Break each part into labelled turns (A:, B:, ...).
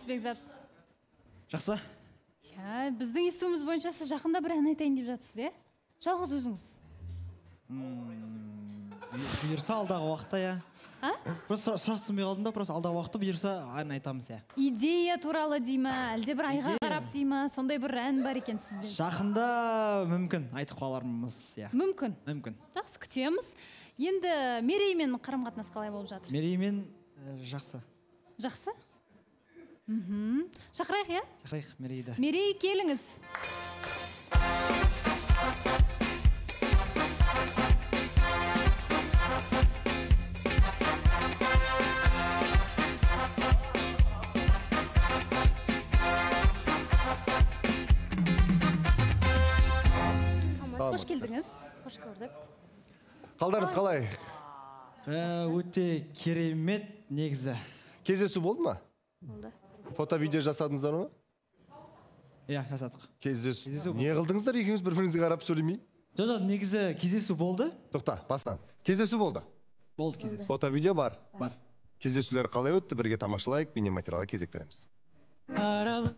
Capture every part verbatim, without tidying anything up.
A: Бекзат?
B: Жақсы.
A: Я, біздің естуіміз бойынша сіз жақында бір ән айтайын деп жатсыз, е? Жалғыз өзіңіз.
B: Бұйырса алдағы уақытта, я.
A: А?
B: Просто сұрақ түсінбей қалдым да, просто алдағы уақытта бұйырса ән айтамыз, я.
A: Идея туралы дей ма, әлде бір айға қарап дей ма, сондай бір ән бар екен сізде.
B: Жақында мүмкін айтып қалармыз, я.
A: Мүмкін.
B: Мүмкін.
A: Жақсы, күтеміз. Енді Мереймен қарым-қатынас қалай болып жатыр?
B: Мереймен жақсы.
A: Жақсы? Мхм. Шақырайық, я?
B: Шақырайық Мерейді.
A: Мерей, келіңіз. Қош келдіңіз. Қош көрдік.
C: Қалдарыңыз қалай?
B: Өте керемет негізі.
C: Кездесу болды ма?
A: Болды.
C: Фото-видео жасадыңыздар ма?
B: Иә, жасадық.
C: Кездесу. Не қылдыңыздар екеуіңіз бір-біріңізге қарап сөйлемей?
B: Жоқ, негізі кездесу болды.
C: Тоқта, басынан. Кездесу болды.
B: Болды кездесу.
C: Фото-видео бар.
B: Бар.
C: Кездесулер қалай өтті? Бірге тамашалайық, бейнематериалға кезек береміз.
B: Аралы.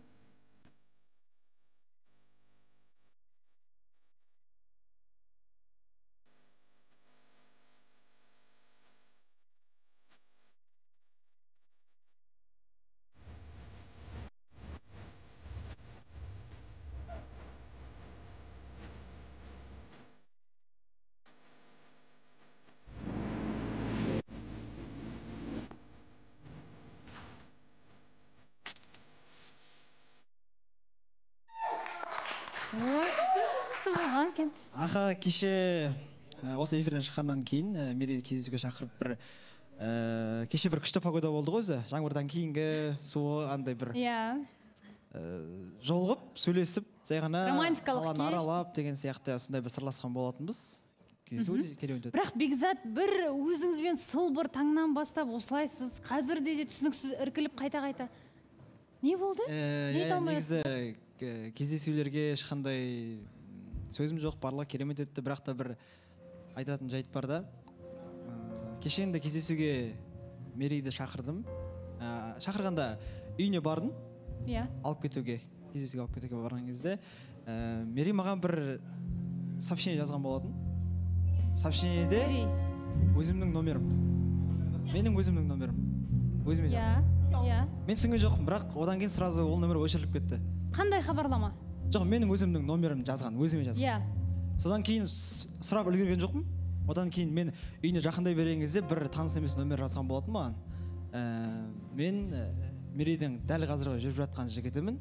B: Аха, кеше осы эфирден шыққаннан кейін Мерейді кездесуге шақырып бір кеше бір күшті погода болды ғой өзі. Жаңбырдан кейінгі суы андай бір жолығып, сөйлесіп, жай ғана қаланы аралап деген сияқты сондай бір сырласқан болатынбыз.
A: Бірақ Бекзат, бір өзіңізбен сыл бір таңнан бастап осылайсыз, қазірде де түсініксіз іркіліп қайта-қайта. Не болды? Не айта алмайсыз?
B: Негізі кездесулерге ешқандай сөзім жоқ, барлығы керемет өтті, бірақ та бір айтатын жайт бар да. Кеше енді кездесуге Мерейді шақырдым. Шақырғанда үйіне бардым.
A: Иә.
B: Алып кетуге, кездесуге алып кетуге барған кезде Мерей маған бір сообщение жазған болатын. Сообщениеде өзімнің номерім. Менің өзімнің номерім. Өзіме жазған.
A: Иә.
B: Мен түсінген жоқпын, бірақ одан кейін сразу ол номер өшіріліп кетті.
A: Қандай хабарлама?
B: Жоқ, менің өзімнің номерім жазған, өзіме жазған.
A: Иә.
B: Содан кейін сұрап үлгерген жоқпын. Одан кейін мен үйіне жақындай берген кезде бір таныс емес номер жазған болатын маған. Мен Мерейдің дәл қазіргі жүріп жатқан жігітімін.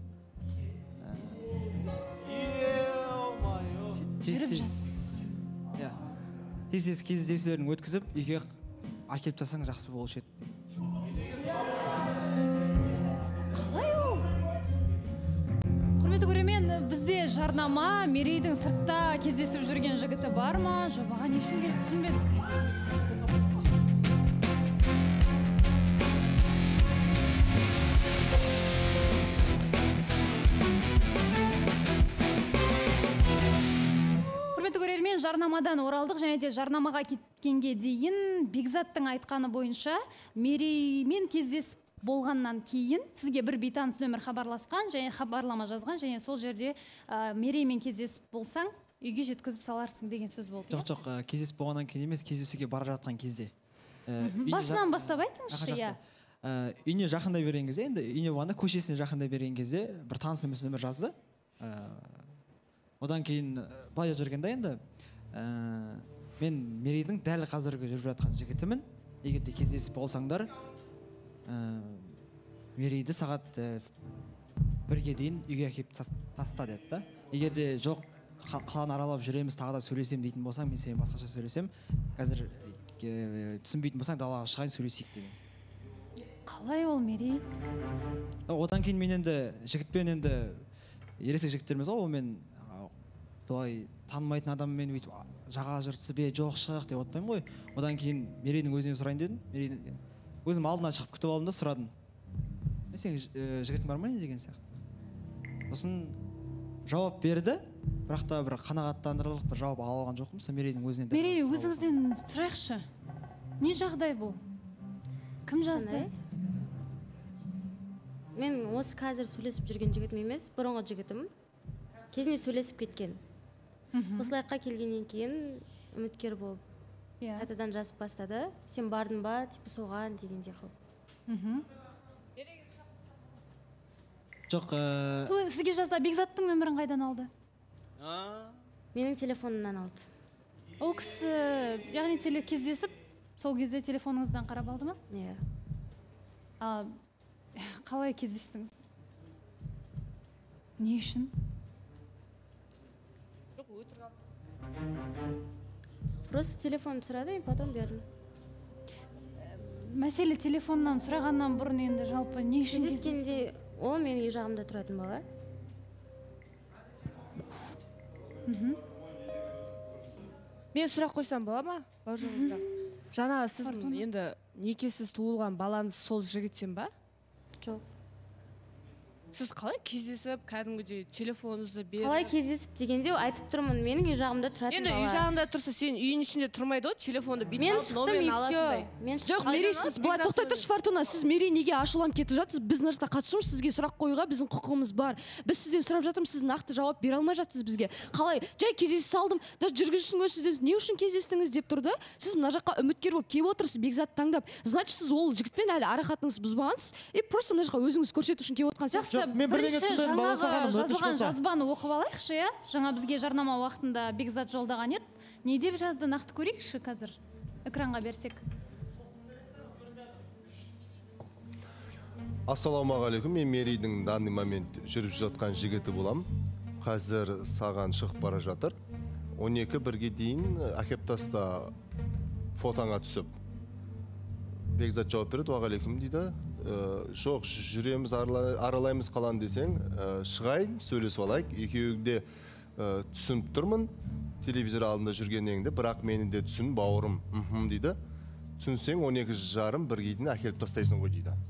B: Тез-тез кездесулерін өткізіп, үйге әкеліп тастасаң жақсы болушы еді.
A: Қалай ол? Құрметті көрермен, бізде жарнама, Мерейдің сыртта кездесіп жүрген жігіті бар ма? Жобаға не үшін келіп түсінбедік? Жарнамадан оралдық, және де жарнамаға кеткенге дейін Бекзаттың айтқаны бойынша Мереймен кездесіп болғаннан кейін сізге бір бейтаныс нөмір хабарласқан, және хабарлама жазған, және сол жерде Мереймен кездесіп болсаң, үйге жеткізіп саларсың деген сөз болды.
B: Жоқ, жоқ, кездесіп болғаннан кейін емес, кездесуге бара жатқан кезде.
A: Басынан бастап айтыңызшы, иә.
B: Үйіне жақындай берген кезде, енді үйіне болғанда көшесіне жақындай берген кезде бір таныс емес нөмір жазды. Одан кейін былай жүргенде енді мен Мерейдің дәл қазіргі жүріп жатқан жігітімін. Егер де кездесіп болсаңдар, Мерейді сағат бірге дейін үйге әкеліп таста деді да. Егер де жоқ, қаланы аралап жүреміз, тағы да сөйлесем дейтін болсаң, мен сен басқаша сөйлесем, қазір түсінбейтін болсаң, далаға шығайын сөйлесейік деген.
A: Қалай ол Мерей?
B: Одан кейін мен енді жігітпен енді ересек жігіттерміз ғой, ол мен былай танымайтын адаммен өйтіп жаға жыртысып, жоқ шық деп отпаймын ғой. Одан кейін Мерейдің өзінен сұрайын дедім. Өзім алдынан шығып күтіп алдым да сұрадым. Сен жігітің бар ма деген сияқты. Сосын жауап берді, бірақ та бір қанағаттандырарлық бір жауап ала алған жоқпын. Мерейдің өзінен.
A: Мерей, өзіңізден сұрайықшы. Не жағдай бұл? Кім жазды?
D: Мен осы қазір сөйлесіп жүрген жігітім емес, бұрынғы жігітім. Кезінде сөйлесіп кеткен. Осылайқа келгеннен кейін үміткер болып, қайтадан жазып бастады. Сен бардың ба, типі соған дегенде қылып.
B: Жоқ,
A: Сізге жазда Бекзаттың нөмірін қайдан алды?
D: Менің телефонымнан алды.
A: Ол кісі, яғни теле кездесіп, сол кезде телефоныңыздан қарап алды ма?
D: Иә.
A: А қалай кездестіңіз? Не үшін?
D: Просто телефон сұрады, и потом бердім.
A: Мәселе телефоннан сұрағаннан бұрын енді жалпы не үшін
D: кездескенде? Ол менің үй жағымда тұратын бала.
E: Мен сұрақ қойсам бола ма? Жаңа сіз енді некесіз туылған балаңыз сол жігіттен ба?
D: Жоқ.
E: Сіз қалай кездесіп, кәдімгідей телефоныңызды беріп?
D: Қалай кездесіп дегенде айтып тұрмын, менің үй жағымда тұратын бала.
E: Енді үй жағында тұрса, сен үйің ішінде тұрмайды ғой, телефонды
D: мен шықтым, и все.
F: Жоқ, Мерей, сіз былай тоқтай тұршы, Фортуна, сіз Мерей неге ашуланып кетіп жатсыз? Біз мына жақта қатысушымыз, сізге сұрақ қоюға біздің құқығымыз бар. Біз сізден сұрап жатырмыз, сіз нақты жауап бере алмай жатсыз бізге. Қалай? Жай кездесе салдым, даже жүргізушінің өзі сізден не үшін кездестіңіз деп тұрды. Сіз мына жаққа үміткер болып келіп отырсыз, Бекзатты таңдап. Значит, сіз ол жігітпен әлі ара қатыныңыз бұзбағансыз. И просто мына жаққа өзіңіз көрсету үшін келіп отырғансыз.
B: Жоқ, мен бірдеңе түсінбедім, Балауса ханым, өтініш
A: жазылған
B: болса.
A: жазбаны оқып алайықшы, иә? Жаңа бізге жарнама уақытында Бекзат жолдаған еді. Не деп жазды, нақты көрейікші қазір. Экранға берсек.
C: Ассалаумағалейкум, мен Мерейдің данный момент жүріп жатқан жігіті болам. Қазір саған шығып бара жатыр. он екі бірге дейін әкеп таста фотоңа түсіп. Бекзат жауап береді, уағалейкум дейді. Жоқ, жүреміз, аралаймыз қалан десең, шығайын, сөйлесіп алайық. Екеуіңде түсініп тұрмын, телевизор алдында жүргеніңде, бірақ мені де түсін, бауырым, дейді. Түсінсең, он екі жарым бірге дейін әкеліп тастайсың ғой дейді.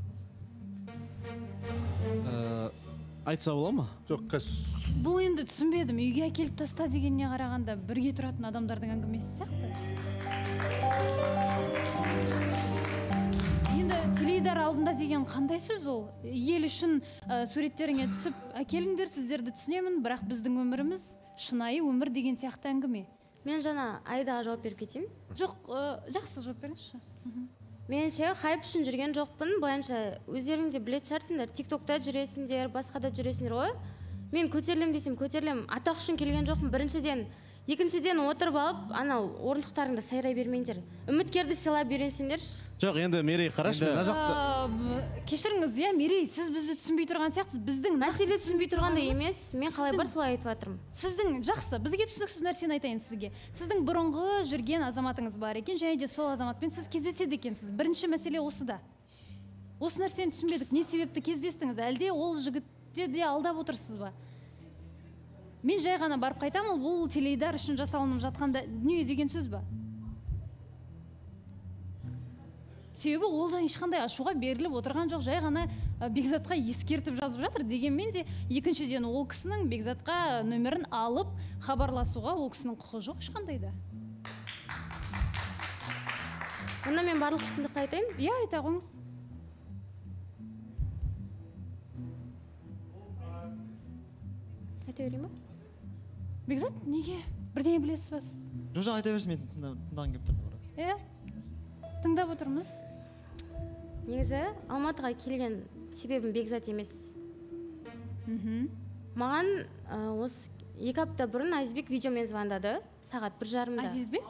G: Айтса бола ма?
C: Жоқ, қас...
A: Бұл енді түсінбедім, үйге әкеліп таста дегеніне қарағанда бірге тұратын адамдардың әңгімесі сияқты. Енді теледидар алдында деген қандай сөз ол? Ел үшін суреттеріңе түсіп, әкеліңдер, сіздерді түсінемін, бірақ біздің өміріміз шынайы өмір деген сияқты әңгіме.
D: Мен жаңа Айдаға жауап беріп кетейін.
A: Жоқ, жақсы жауап беріңізші.
D: Меніңше хайп үшін жүрген жоқпын, былайынша өздерің де білетін шығарсыңдар, тиктокта жүресіңдер, басқада жүресіңдер ғой. Мен көтерілем десем көтерілем, атақ үшін келген жоқпын. Біріншіден, екіншіден отырып алып, анау орындықтарыңда сайрай бермеңдер. Үміткерді сыйлап үйренсеңдерші.
G: Жоқ, енді Мерей қарашы, мына жақта.
A: Кешіріңіз, иә, Мерей, сіз бізді түсінбей тұрған сияқтысыз. Біздің
D: мәселе түсінбей тұрғанда емес, мен қалай бар солай айтып жатырмын.
A: Сіздің жақсы, бізге түсініксіз нәрсені айтайын сізге. Сіздің бұрынғы жүрген азаматыңыз бар екен, және де сол азаматпен сіз кездеседі екенсіз. Бірінші мәселе осыда. Осы нәрсені түсінбедік. Не себепті кездестіңіз? Әлде ол жігітте де алдап отырсыз ба? Мен жай ғана барып қайтамын, бұл теледидар үшін жасалынып жатқанда дүние деген сөз ба? Себебі ол жан ешқандай ашуға беріліп отырған жоқ, жай ғана Бекзатқа ескертіп жазып жатыр. Дегенмен де екіншіден ол кісінің Бекзатқа нөмірін алып хабарласуға ол кісінің құқы жоқ ешқандай да.
D: Онда мен барлық шындықты айтайын?
A: Иә, айта қойыңыз.
D: Айта берейін ба?
A: Бекзат, неге? Бірдеңе білесіз ба сіз?
B: Жоқ, жоқ, айта берсін, мен тыңдаған келіп тұрмын.
A: Иә, тыңдап отырмыз.
D: Негізі, Алматыға келген себебім Бекзат емес. Маған осы екі апта бұрын Азизбек видеомен звондады, сағат бір жарымда.
A: Азизбек?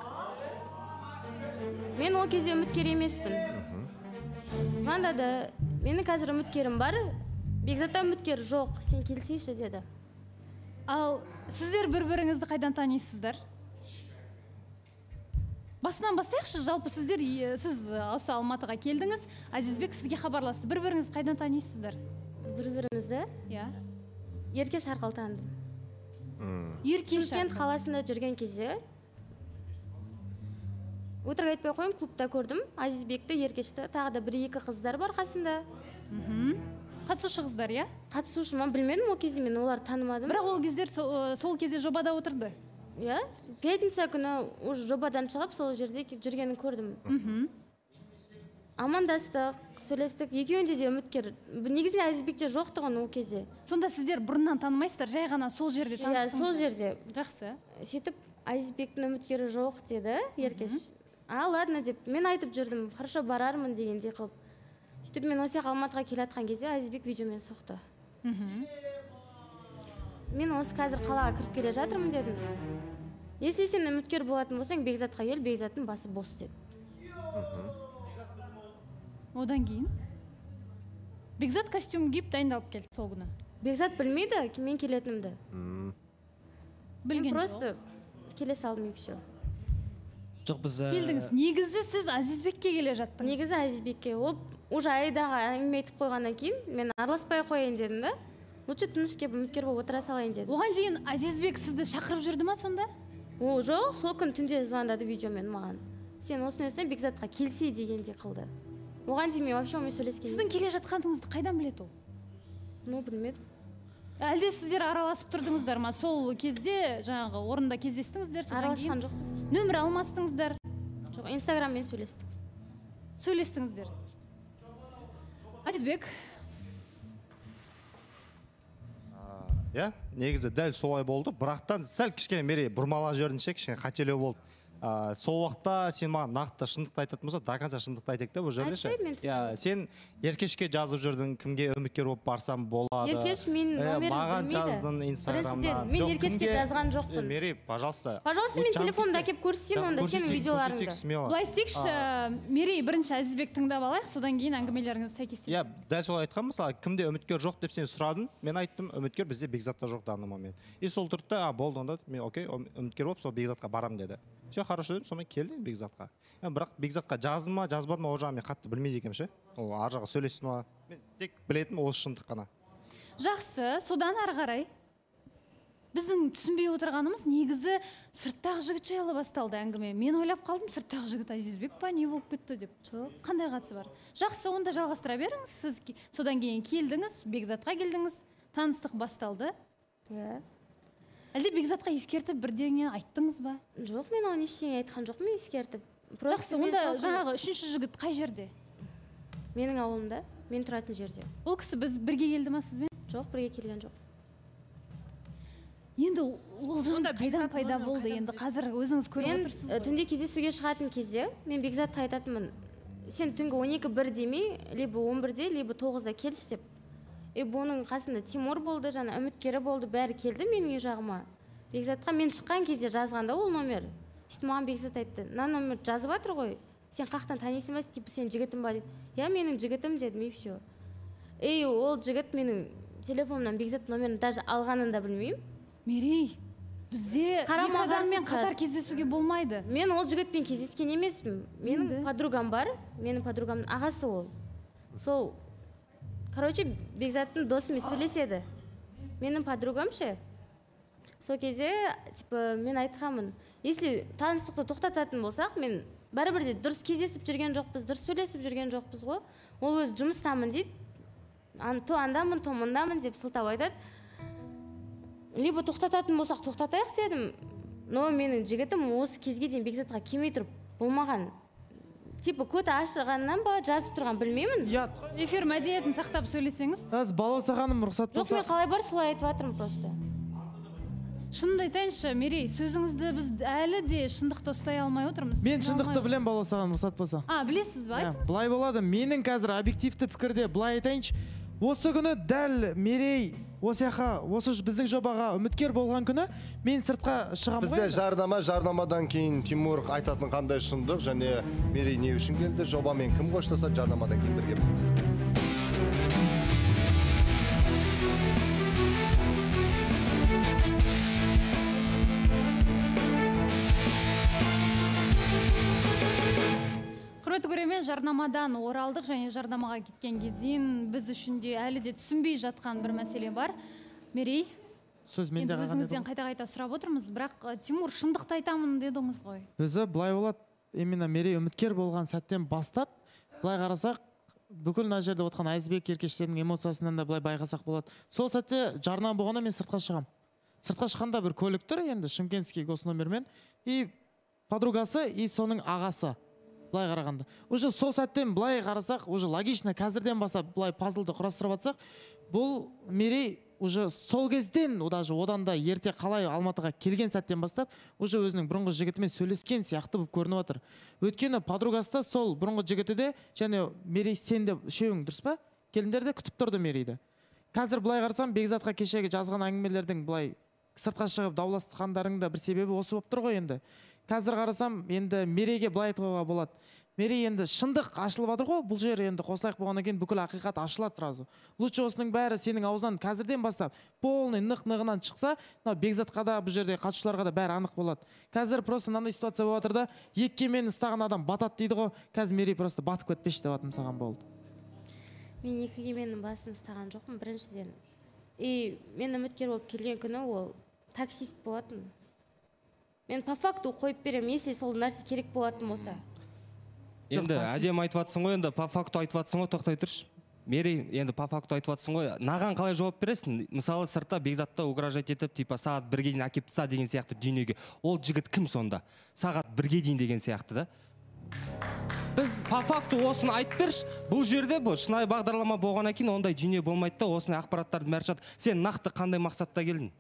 D: Мен ол кезде үміткер емеспін. Звондады, менің қазір үміткерім бар, Бекзатта үміткер жоқ, сен келсейші деді.
A: Ал сіздер бір-біріңізді қайдан танисыздар? Басынан бастайықшы, жалпы сіздер, сіз осы Алматыға келдіңіз, Азизбек сізге хабарласты. Бір-біріңізді қайдан танисыздар?
D: Бір-бірімізді?
A: Иә.
D: Еркеш арқылы таныдым.
A: Еркеш
D: Шымкент қаласында жүрген кезде өтірік айтпай қойым, клубта көрдім Азизбекті, Еркешті, тағы да бір-екі қыздар бар қасында.
A: Қатысушы қыздар, иә?
D: Қатысушы ма білмедім, ол кезде мен оларды танымадым.
A: Бірақ ол кездер сол кезде жобада отырды.
D: Иә, пятница күні жобадан шығып сол жерде жүргенін көрдім. амандастық, сөйлестік. Екеуінде де үміткер. Негізінде Әзізбекте жоқ тұғын ол кезде.
A: Сонда сіздер бұрыннан танымайсыздар, жай ғана сол жерде таныстыңыздар?
D: Иә, сол жерде.
A: Жақсы.
D: Сөйтіп Әзізбектің үміткері жоқ деді Еркеш. А, ладно деп, мен айтып жүрдім, хорошо барармын дегендей қылып. Сөйтіп мен осы Алматыға келе жатқан кезде Әзізбек видеомен соқты. Мен осы қазір қалаға кіріп келе жатырмын дедім. Если сен үміткер болатын болсаң, Бекзатқа кел, Бекзаттың басы бос деді.
A: Одан кейін Бекзат костюм киіп дайындалып келді сол күні.
D: Бекзат білмейді мен келетінімді.
A: Білген жоқ.
D: Просто келе салдым и все.
B: Жоқ, біз
A: Келдіңіз. Негізі сіз Әзізбекке келе жаттыңыз.
D: Негізі Әзізбекке. Ол уже айдаға әңгіме айтып қойғаннан кейін мен араласпай қояйын дедім да. Лучше тыныш келіп үміткер болып отыра салайын дедім.
A: Оған дейін Әзізбек сізді шақырып жүрді ма сонда?
D: О, жоқ, сол күн түнде звондады видеомен маған. Сен осының үстіне Бекзатқа келсе дегенде қылды. Оған дейін мен вообще онымен сөйлескен.
A: Сіздің келе жатқаныңызды қайдан біледі ол?
D: Ну, білмедім.
A: Әлде сіздер араласып тұрдыңыздар ма? Сол кезде жаңағы орында кездестіңіздер, содан кейін
D: Араласқан жоқпыз.
A: нөмір алмастыңыздар,
D: Жоқ, Инстаграммен сөйлестік.
A: сөйлестіңіздер. Әзізбек,
H: Иә, негізі дәл солай болды. Бірақтан сәл кішкене мерей бұрмалап жібердім ше, кішкене қателеу болды. А, сол уақытта сен маған нақты шындықты айтатын болса, до конца шындықты айтайық та бұл жерде ше.
D: Айтпаймын мен.
H: Иә, сен Еркешке жазып жүрдің, кімге үміткер болып барсам болады.
D: Еркеш мен номерін
H: маған
D: білмейді.
H: жаздың Инстаграмда.
D: Біріншіден, мен Еркешке жазған жоқпын.
H: Мерей, пожалуйста.
D: Пожалуйста, мен телефонымды әкеп көрсетейін онда сенің видеоларыңды.
A: былай істейікші, Мерей бірінші Әзізбек тыңдап алайық, содан кейін әңгімелеріңізді сәйкестесін.
H: Иә, дәл солай айтқан, мысалы, кімде үміткер жоқ деп сен сұрадың, мен айттым, үміткер бізде Бекзатта жоқ данный момент. И сол тұрды да, а, болды онда, мен окей, үміткер болып, сол Бекзатқа барам деді. Все хорошо дедім, сонымен келдім Бекзатқа. Бірақ Бекзатқа жаздым ма, жазбадым ма, ол жағын мен қатты білмейді екенмін ше. Ол ар жағы сөйлестім ма, мен тек білетінім осы шындық қана.
A: Жақсы, содан ары қарай біздің түсінбей отырғанымыз негізі сырттағы жігіт жайлы басталды әңгіме. Мен ойлап қалдым, сырттағы жігіт Әзізбек па, не болып кетті деп.
D: Жоқ.
A: Қандай қатысы бар? Жақсы, онда жалғастыра беріңіз. Сіз содан кейін келдіңіз, Бекзатқа келдіңіз, таныстық басталды.
D: Иә.
A: Әлде Бекзатқа ескертіп бірдеңе айттыңыз ба?
D: Жоқ, мен оны ештеңе айтқан жоқпын, ескертіп.
A: Жақсы, онда жаңағы үшінші жігіт қай жерде?
D: Менің ауылымда, мен тұратын жерде.
A: Ол кісі біз бірге келді ма сізбен?
D: Жоқ, бірге келген жоқ.
A: Енді ол жан қайдан пайда болды? Енді қазір өзіңіз көріп
D: Мен
A: отырсыз
D: э,
A: ғой.
D: түнде кездесуге шығатын кезде мен Бекзатқа айтатынмын, сен түнгі он екі бір демей, либо он бірде, либо тоғызда келші деп. И бұның қасында Тимур болды, жаңа үміткері болды, бәрі келді менің үй жағыма. Бекзатқа мен шыққан кезде жазғанда ол номер. Сөйтіп маған Бекзат айтты, мына номер жазып жатыр ғой, сен қақтан танисың ба, типа сен жігітім ба деп. Иә, менің жігітім дедім, и все. И ол жігіт менің телефонымнан Бекзат номерін даже алғанын да білмеймін.
A: Мерей, бізде екі адаммен қатар кездесуге болмайды.
D: Мен ол жігітпен кездескен емеспін. Менің подругам бар, менің подругамның ағасы ол. Сол, короче, Бекзаттың досымен сөйлеседі. Менің подругам ше. Сол кезде, типа, мен айтқанмын, если таныстықты тоқтататын болсақ, мен бәрібір де дұрыс кездесіп жүрген жоқпыз, дұрыс сөйлесіп жүрген жоқпыз ғой. Ол өз жұмыстамын дейді. То андамын, то мұндамын деп сылтап айтады. Либо тоқтататын болсақ тоқтатайық дедім. Но менің жігітім осы кезге дейін Бекзатқа келмей тұрып болмаған. Типа көті ашығаннан ба жазып тұрған білмеймін.
A: Эфир мәдениетін сақтап сөйлесеңіз.
I: Аз балауса ханым рұқсат
D: болса. Жоқ, мен қалай бар солай айтып жатырмын просто.
A: Шынымды айтайыншы, Мерей, сөзіңізді біз әлі де шындықты ұстай алмай отырмыз.
I: Мен шындықты білем, балауса ханым рұқсат болса.
A: А, білесіз ба?
I: Былай болады, менің қазір объективті пікірде былай айтайыншы. Осы күні дәл Мерей осы яқа, осы біздің жобаға үміткер болған күні мен сыртқа шығам ғой.
C: Бізде жарнама, жарнамадан кейін Тимур айтатын қандай шындық және Мерей не үшін келді, жобамен кім қоштаса жарнамадан кейін бірге білеміз.
A: Құрметті көрермен, жарнамадан оралдық және жарнамаға кеткен кезден біз үшін де әлі де түсінбей жатқан бір мәселе бар. Мерей,
I: сөз менде қалған еді.
A: Өзіңізден қайта-қайта сұрап отырмыз, бірақ Тимур шындықты айтамын дедіңіз ғой.
I: Өзі былай болады, именно Мерей үміткер болған сәттен бастап, былай қарасақ, бүкіл мына жерде отқан Әзізбек Еркештердің эмоциясынан да былай байқасақ болады. Сол сәтте жарнама болғанда мен сыртқа шығам. Сыртқа шыққанда бір көлік тұр енді Шымкентский госномермен и подругасы и соның ағасы. былай қарағанда уже сол сәттен былай қарасақ уже логично қазірден бастап былай пазлды құрастырып жатсақ бұл мерей уже сол кезден даже одан да ерте қалай Алматыға келген сәттен бастап уже өзінің бұрынғы жігітімен сөйлескен сияқты болып көрініп жатыр. Өйткені подругасы да сол бұрынғы жігіті де және Мерей сен де үшеуің дұрыс па? Келіндер де күтіп тұрды Мерейді. Қазір былай қарасам Бекзатқа кешегі жазған әңгімелердің былай сыртқа шығып дауласқандарың да бір себебі осы болып тұр ғой енді. Қазір қарасам енді Мерейге былай айтуға болады. Мерей енді шындық ашылып жатыр ғой, бұл жер енді қосылайық болғаннан кейін бүкіл ақиқат ашылады сразу. Лучше осының бәрі сенің аузынан қазірден бастап полный нық-нығынан шықса, мына Бекзатқа да бұл жерде қатысушыларға да бәрі анық болады. Қазір просто мынандай ситуация болып жатыр да, екі кемені ұстаған адам батады дейді ғой. Қазір Мерей просто батып кетпеші деп жатырмын саған болды.
D: Мен екі кеменің басын ұстаған жоқпын біріншіден. И мен үміткер болып келген күні ол таксист болатын. Мен по факту қойып беремін, если сол нәрсе керек болатын болса.
J: Енді әдем айтып жатсың ғой, енді по факту айтып жатсың ғой, тоқтай тұршы. Мерей, енді по факту айтып жатсың ғой, наған қалай жауап бересің? Мысалы, сыртта Бекзатты угрожать етіп, типа сағат бірге дейін әкеп тастады деген сияқты дүниеге. Ол жігіт кім сонда? Сағат бірге дейін деген сияқты да? Біз по факту осыны айтып берші. Бұл жерде бұл шынайы бағдарлама болғаннан кейін ондай дүние болмайды да, осындай ақпараттарды бәрі жатыр. Сен нақты қандай мақсатта келдің?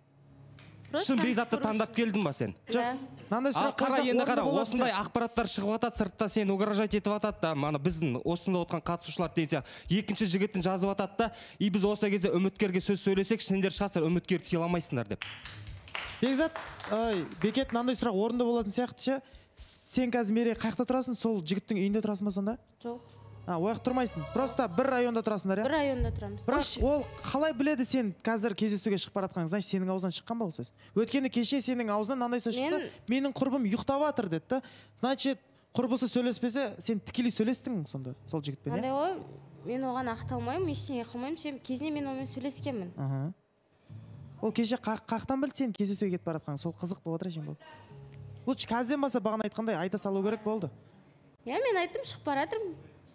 J: Шын Бекзатты таңдап келдің ба сен?
I: Жоқ.
J: Қара енді қара, осындай ақпараттар шығып жатады, сыртта сен угрожать етіп жатады да, мана біздің осында отырған қатысушылар деген сияқты. Екінші жігіттің жазып жатады да, и біз осы кезде үміткерге сөз сөйлесек, сендер шығасыңдар, үміткерді сыйламайсыңдар деп.
I: Бекзат, ой, Бекет, мынандай сұрақ орынды болатын сияқты ше. Сен қазір Мерей қайақта тұрасың, сол жігіттің үйінде тұрасың ба сонда?
D: Жоқ.
I: А, ояқ тұрмайсың. Просто бір районда тұрасыңдар, иә?
D: Бір районда тұрамыз.
I: Бірақ ол қалай біледі сен қазір кездесуге шығып бара жатқаныңды? Значит, сенің аузынан шыққан ба ол сөз? Өйткені кеше сенің аузынан мынандай сөз шықты. Менің құрбым ұйықтап жатыр деді да. Значит, құрбысы сөйлеспесе, сен тікелей сөйлестің сонда сол жігітпен,
D: иә? Андай ғой, мен оған ақталмаймын, ештеңе қылмаймын, сен кезінде мен онымен сөйлескенмін.
I: Аха. Ол кеше қақтан білді сен кездесуге кетіп бара жатқаның? Сол қызық болып жатыр екен бұл. Лучше қазірден бастап бағана айтқандай айта салу керек болды.
D: Иә, мен айттым, шығып бара жатырмын.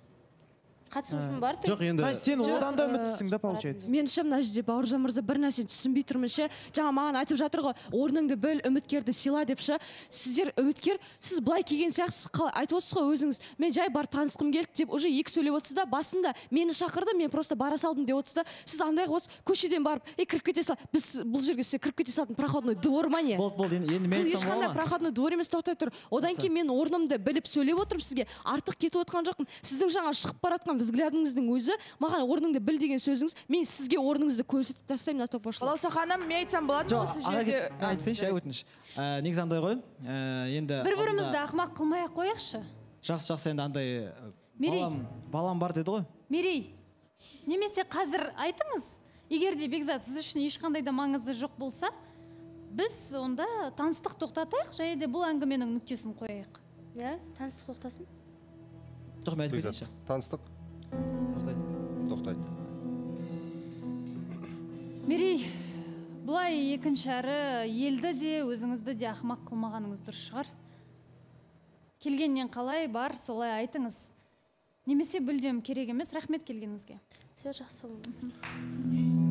D: Қатысушым бар.
G: Жоқ, енді
I: сен одан да үміттісің да, получается.
F: Мен ше мына жерде Бауыржан мырза бір нәрсені түсінбей тұрмын ше. Жаңа маған айтып жатыр ғой, орныңды біл, үміткерді сыйла деп ше. Сіздер үміткер, сіз былай келген сияқтысыз, айтып отырсыз ғой өзіңіз. Мен жай барып танысқым келді деп уже екі сөйлеп отырсыз да, басында мені шақырды, мен просто бара салдым деп отырсыз да. Сіз андай қылып көшеден барып, "Ей, кіріп кете сал." Біз бұл жерге сіз кіріп кете салатын проходной двор ма не?
B: Болды, болды, енді мен айтсам
F: болады ма? Проходной двор емес, тоқтай тұр. Одан кейін мен орнымды біліп сөйлеп отырмын сізге. Артық кетіп отқан жоқпын. Сіздің жаңа шығып бара жатқан взглядыңыздың өзі маған орныңды біл деген сөзіңіз, мен сізге орныңызды көрсетіп тастаймын на топошлық.
E: Балауса ханым, мен айтсам болады ма осы жерде?
B: Айтсайшы, өтініш. Негізі андай ғой, енді
A: бір-бірімізді ақымақ қылмай-ақ қояқшы.
B: Жақсы-жақсы, енді андай
A: Мерей,
B: балам бар деді ғой.
A: Мерей, немесе қазір айтыңыз, егер де Бекзат сіз үшін ешқандай да маңызы жоқ болса, біз онда таныстық тоқтатайық, және де бұл әңгіменің нүктесін қояйық.
D: Иә, таныстық тоқтасын.
B: Жоқ, мен айтып кетейінші.
C: Таныстық тоқтайды.
A: Мерей, бұлай екінші әрі елді де, өзіңізді де ақымақ қылмағаныңыз дұрыс шығар. Келгеннен қалай бар, солай айтыңыз. Немесе бүлдем керек емес, рахмет келгеніңізге.
D: Все жақсы болды.